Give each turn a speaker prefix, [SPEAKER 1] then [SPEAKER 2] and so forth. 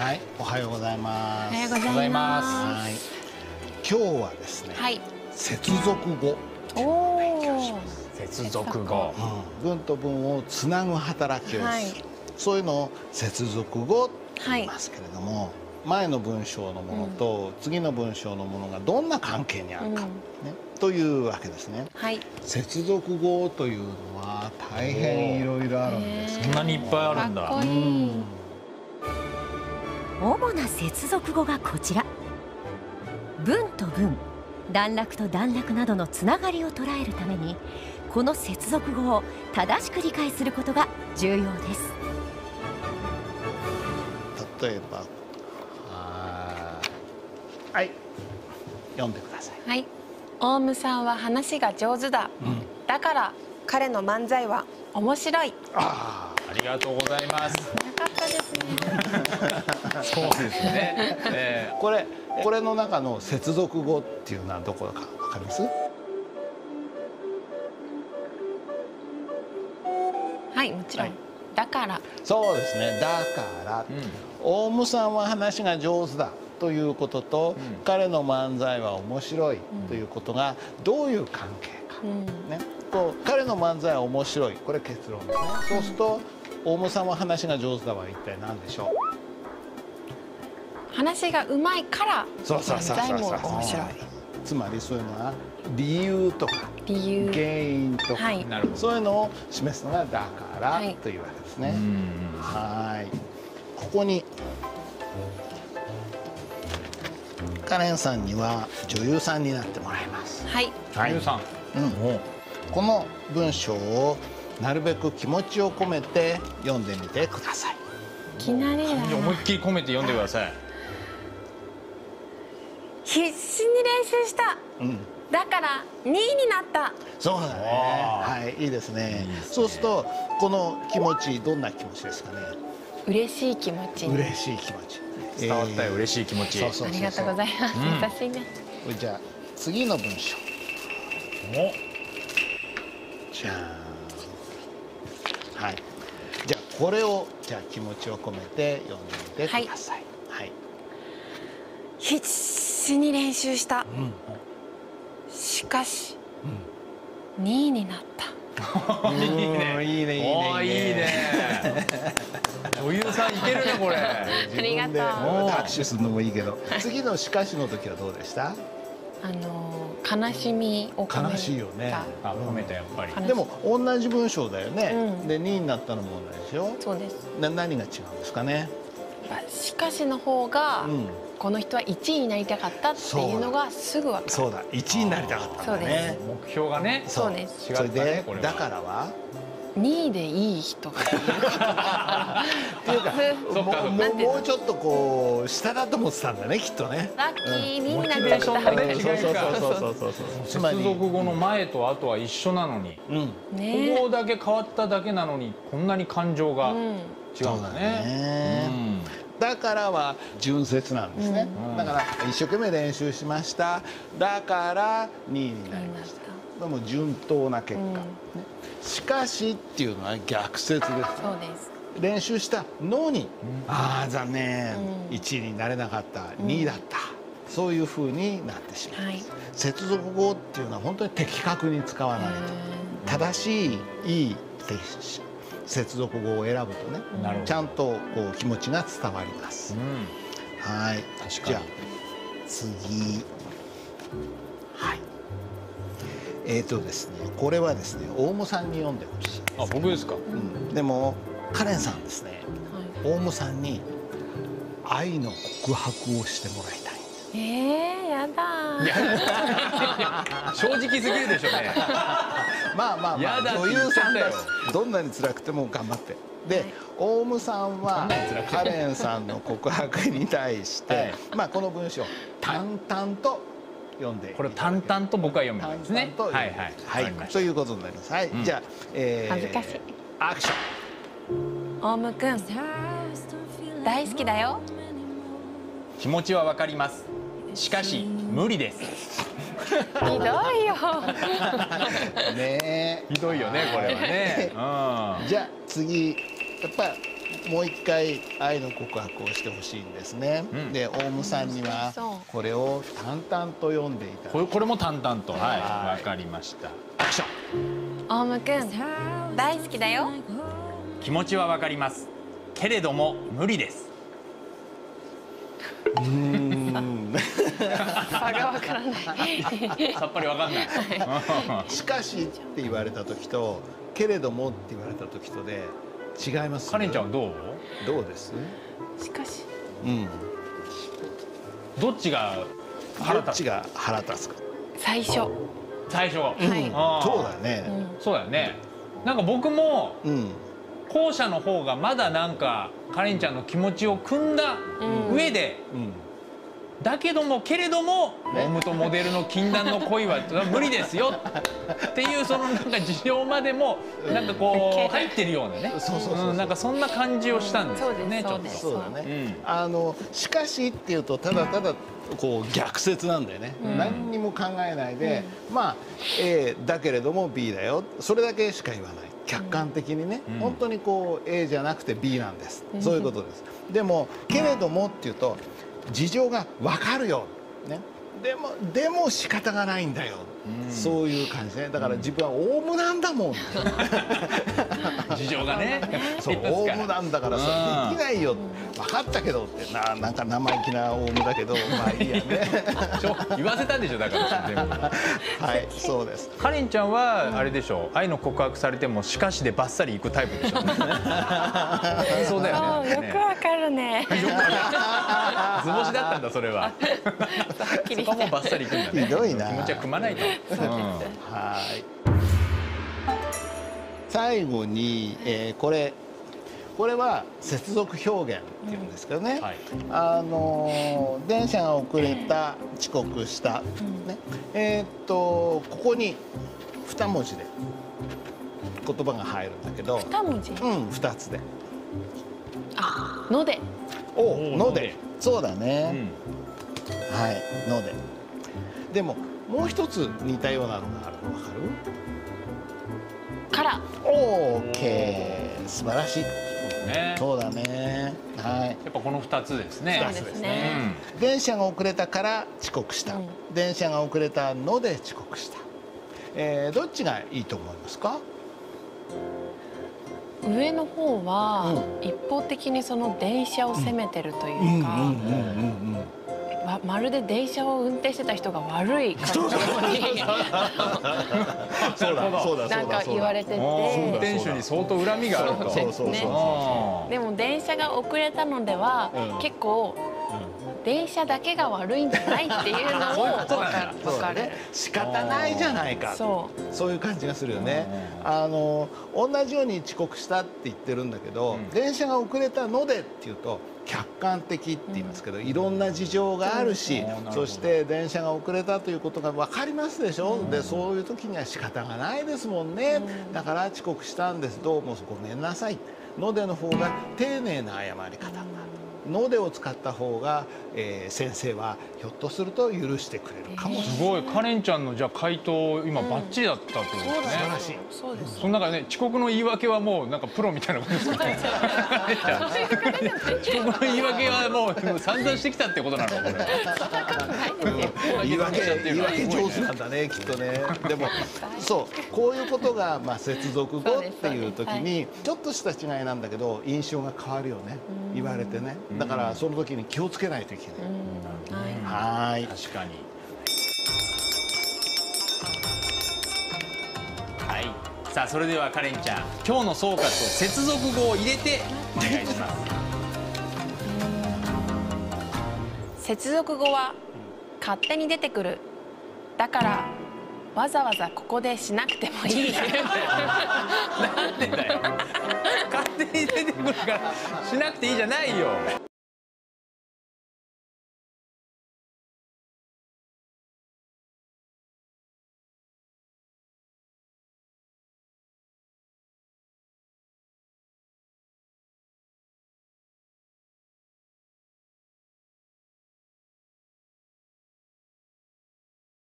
[SPEAKER 1] はい、おはようございます。
[SPEAKER 2] おはようございます。
[SPEAKER 1] はい、今日はですね、
[SPEAKER 2] はい。
[SPEAKER 1] 接続語
[SPEAKER 2] おお。
[SPEAKER 3] 接続語。
[SPEAKER 1] 文と文をつなぐ働きをする、
[SPEAKER 2] はい
[SPEAKER 1] そういうのを接続語と言いますけれども、前の文章のものと次の文章のものがどんな関係にあるか、ね、というわけですね。
[SPEAKER 2] はい。
[SPEAKER 1] 接続語というのは大変いろいろあるんですけど、
[SPEAKER 3] そんなにいっぱいあるんだ。
[SPEAKER 2] かっこいい。
[SPEAKER 4] 主な接続語がこちら。文と文、段落と段落などのつながりを捉えるために、この接続語を正しく理解することが重要です。
[SPEAKER 1] 例えば、はい、読んでください。
[SPEAKER 2] はい。オウムさんは話が上手だ。だから彼の漫才は面白い。
[SPEAKER 1] あ
[SPEAKER 3] ありがとうございます。
[SPEAKER 2] よかったですね。
[SPEAKER 3] そうですね。
[SPEAKER 1] これの中の接続語っていうのはどこかわかります？
[SPEAKER 2] はい、もちろん。だから。
[SPEAKER 1] そうですね。だから、オウムさんは話が上手だということと、彼の漫才は面白いということがどういう関係か、ね、こう彼の漫才は面白い、これ結論ですね。そうするとオウムさんは話が上手だは一体何でしょう？
[SPEAKER 2] 話がうまいから
[SPEAKER 1] そうそうそうそう
[SPEAKER 2] 漫才も面白い。
[SPEAKER 1] つまりそういうのは理由とか
[SPEAKER 2] 理由。
[SPEAKER 1] 原因とか、
[SPEAKER 2] はい。
[SPEAKER 3] なるほど。
[SPEAKER 1] そういうのを示すのがだから
[SPEAKER 2] はい
[SPEAKER 1] というわけですね。はい。ここにカレンさんには女優さんになってもらいます。
[SPEAKER 2] はい。
[SPEAKER 3] 女優さん。
[SPEAKER 1] この文章をなるべく気持ちを込めて読んでみてください。
[SPEAKER 2] いきなりだな。
[SPEAKER 3] 思いっきり込めて読んでください。
[SPEAKER 2] 必死に練習した。だから2位になった。
[SPEAKER 1] そうだね。はい、いいですね。そうするとこの気持ち、どんな気持ちですかね。
[SPEAKER 2] 嬉しい気持ち。
[SPEAKER 1] 嬉しい気持ち。
[SPEAKER 3] 伝わったよ、嬉しい気持ち。
[SPEAKER 1] そうそうそうそう。
[SPEAKER 2] ありがとうございます。優しいね。
[SPEAKER 1] じゃあ次の文章。じゃあ、はい。じゃあこれを気持ちを込めて読んでみてください。はい。
[SPEAKER 2] 必死に練習した。しかし、2位になった。
[SPEAKER 1] いいね、いいね、いいね。
[SPEAKER 3] いいね。女優さんいけるね、これ。
[SPEAKER 2] ありがとう。
[SPEAKER 1] 拍手するのもいいけど、次のしかしの時はどうでした？
[SPEAKER 2] 悲しみを込めた。
[SPEAKER 1] 悲しいよね。
[SPEAKER 3] 褒めた、やっぱり。
[SPEAKER 1] でも同じ文章だよね。で2位になったのも同じでしょ。
[SPEAKER 2] そうです。
[SPEAKER 1] 何が違うんですかね。
[SPEAKER 2] しかしの方が、この人は1位になりたかったっていうのがすぐ分かる。
[SPEAKER 1] そうだ、1位になりたかったんだね。
[SPEAKER 3] 目標がね。
[SPEAKER 2] そうです。
[SPEAKER 1] それでだからは
[SPEAKER 2] 2位でいい人がいることが
[SPEAKER 1] っていうか、もうちょっとこう下だと思ってたんだね、きっとね。
[SPEAKER 2] ラッキー2位になっちゃった。
[SPEAKER 1] そうそう。
[SPEAKER 3] 接続語の前と後は一緒なのに、ここだけ変わっただけなのにこんなに感情が違うんだね。
[SPEAKER 1] だからは順接なんですね。だから一生懸命練習しました。だから2位になりました。でも順当な結果。しかしっていうのは逆説です。
[SPEAKER 2] そうです。
[SPEAKER 1] 練習したのに、ああ残念、1位になれなかった、2位だった、そういう風になってしまう。接続語っていうのは本当に的確に使わないと、正しいいい接続語を選ぶとね、ちゃんとこう気持ちが伝わります。はい。じゃあ次。はい。ですね、これはですね、オウムさんに読んでほしい。
[SPEAKER 3] あ、僕ですか。
[SPEAKER 1] でもカレンさんですね、オウムさんに愛の告白をしてもらいたい。
[SPEAKER 2] やだ。
[SPEAKER 3] 正直すぎるでしょうね。
[SPEAKER 1] まあ女優さんだし、どんなに辛くても頑張って。で、オウムさんはカレンさんの告白に対して、この文章淡々と読んで、
[SPEAKER 3] これ淡々と僕は読めばいいですね。
[SPEAKER 1] はいはい、ということになります。はい、じゃあ
[SPEAKER 2] 恥ずかしい。
[SPEAKER 1] アクショ
[SPEAKER 2] ン。オウムくん、大好きだよ。
[SPEAKER 3] 気持ちはわかります。しかし無理です。
[SPEAKER 2] ひどいよ。
[SPEAKER 1] ね、
[SPEAKER 3] ひどいよね、これはね。
[SPEAKER 1] じゃあ次、やっぱもう一回愛の告白をしてほしいんですね。でオウムさんにはこれを淡々と読んでいただき
[SPEAKER 3] これも淡々と、はい、わかりました。アクション。
[SPEAKER 2] オウムくん大好きだよ。
[SPEAKER 3] 気持ちはわかります。けれども無理です。
[SPEAKER 2] 差がわからない。
[SPEAKER 3] さっぱりわかんない。
[SPEAKER 1] しかしって言われた時とけれどもって言われた時とで違います。
[SPEAKER 3] カレンちゃんはどう
[SPEAKER 1] です？
[SPEAKER 2] しかし。
[SPEAKER 3] どっちが腹立つか。
[SPEAKER 2] 最初。
[SPEAKER 1] そうだね。
[SPEAKER 3] そうだよね。なんか僕も後者の方がまだなんかカレンちゃんの気持ちを汲んだ上で。だけどもけれどもオウムとモデルの禁断の恋は無理ですよっていうそのなんか事情までもなんかこう入ってるようなね、なんかそんな感じをしたんですよね。ちょっと
[SPEAKER 1] そうだね。しかしっていうとただただこう逆説なんだよね。何にも考えないでまあ A だけれども B だよ、それだけしか言わない。客観的にね、本当にこう A じゃなくて B なんです。そういうことです。でもけれどもっていうと事情が分かるよ、ね、でも仕方がないんだよ、そういう感じね。だから自分はオウムなんだもん
[SPEAKER 3] 事情がね
[SPEAKER 1] そうオウムなんだからさできないよ、分かったけどってなんか生意気なオウムだけどまあいいやね
[SPEAKER 3] 言わせたんでしょだから全部。
[SPEAKER 1] はいそうです。
[SPEAKER 3] カレンちゃんはあれでしょう、愛の告白されてもしかしでバッサリいくタイプでしょ。そうだよね。
[SPEAKER 2] よくわかるね。
[SPEAKER 3] 図星だったんだそれは。そこもバッサリいくんだね。
[SPEAKER 1] ひどいな。
[SPEAKER 3] 気持ちは組まないと。
[SPEAKER 1] はい。最後に、これは接続表現っていうんですけどね、電車が遅れた、遅刻した、ね、ここに2文字で言葉が入るんだけど、
[SPEAKER 2] 2文字
[SPEAKER 1] 2つで。
[SPEAKER 2] ので。
[SPEAKER 1] ので。そうだね。はい、ので。でももう一つ似たようなのがあるの分かる？
[SPEAKER 2] から。
[SPEAKER 1] OK、素晴らしい。そうだね。はい。
[SPEAKER 3] やっぱこの2つですね。
[SPEAKER 2] そうですね。
[SPEAKER 1] 電車が遅れたから遅刻した。電車が遅れたので遅刻した。どっちがいいと思いますか？
[SPEAKER 2] 上の方は一方的にその電車を責めてるというか、まるで電車を運転してた人が悪い感じのようになんか言われてて、
[SPEAKER 3] 運転手に相当恨みがあると。
[SPEAKER 2] でも電車が遅れたのでは結構電車だけが悪いんじゃないっていうのを分かる。
[SPEAKER 1] 仕方ないじゃないか、そういう感じがするよね。同じように遅刻したって言ってるんだけど、電車が遅れたのでっていうと客観的って言いますけど、いろんな事情があるし、そして電車が遅れたということが分かりますでしょ。でそういう時には仕方がないですもんね。だから遅刻したんです、どうもごめんなさい。のでの方が丁寧な謝り方になる。のでを使った方が、先生はひょっとすると許してくれるかもしれない。
[SPEAKER 3] すごい、カレンちゃんのじゃあ回答今バッチリだったってことですね。
[SPEAKER 1] 素晴らしい。
[SPEAKER 2] そうです。
[SPEAKER 3] その中でね、遅刻の言い訳はもうなんかプロみたいなことですかね。遅刻の言い訳はもう散々してきたってことなのこれ。
[SPEAKER 1] 言い訳上手なんだねきっとね。でもそうこういうことが接続語っていう時にちょっとした違いなんだけど印象が変わるよね。言われてね。だからその時に気をつけないといけない。はい。
[SPEAKER 3] 確かに。はい。さあそれではカレンちゃん、今日の総括を接続語を入れてお願いします。
[SPEAKER 2] 接続語は勝手に出てくる。だからわざわざここでしなくてもいい。
[SPEAKER 3] なんでだよ。勝手に出てくるからしなくていいじゃないよ。